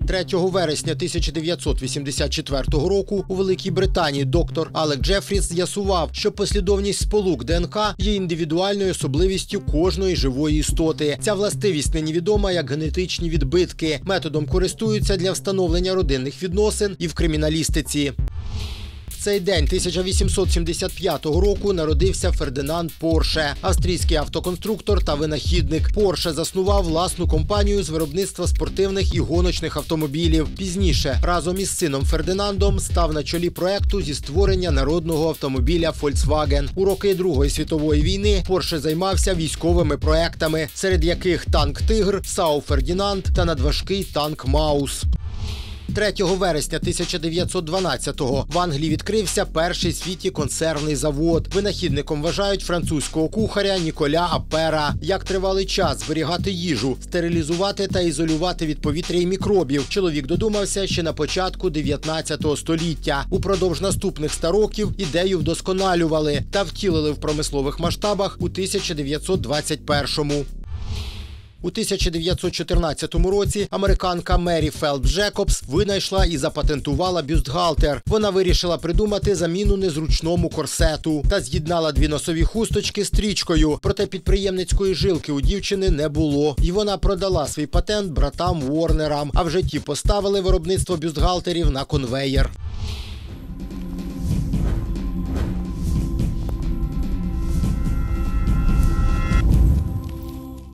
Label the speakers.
Speaker 1: 3 вересня 1984 року у Великій Британії доктор Алек Джефріс з'ясував, що послідовність сполук ДНК є індивідуальною особливістю кожної живої істоти. Ця властивість нині відома як генетичні відбитки. Методом користуються для встановлення родинних відносин і в криміналістиці. В цей день 1875 року народився Фердинанд Порше, австрійський автоконструктор та винахідник. Порше заснував власну компанію з виробництва спортивних і гоночних автомобілів. Пізніше, разом із сином Фердинандом, став на чолі проекту зі створення народного автомобіля Volkswagen. У роки Другої світової війни Порше займався військовими проектами, серед яких танк «Тигр», САУ «Фердінанд» та надважкий танк «Маус». 3 вересня 1912-го в Англії відкрився перший в світі консервний завод. Винахідником вважають французького кухаря Ніколя Апера. Як тривалий час зберігати їжу, стерилізувати та ізолювати від повітря і мікробів, чоловік додумався ще на початку 19 століття. Упродовж наступних 100 років ідею вдосконалювали та втілили в промислових масштабах у 1921-му. У 1914 році американка Мері Фелпс Джекобс винайшла і запатентувала бюстгальтер. Вона вирішила придумати заміну незручному корсету та з'єднала дві носові хусточки стрічкою. Проте підприємницької жилки у дівчини не було. І вона продала свій патент братам Ворнерам, а в житті поставили виробництво бюстгальтерів на конвеєр.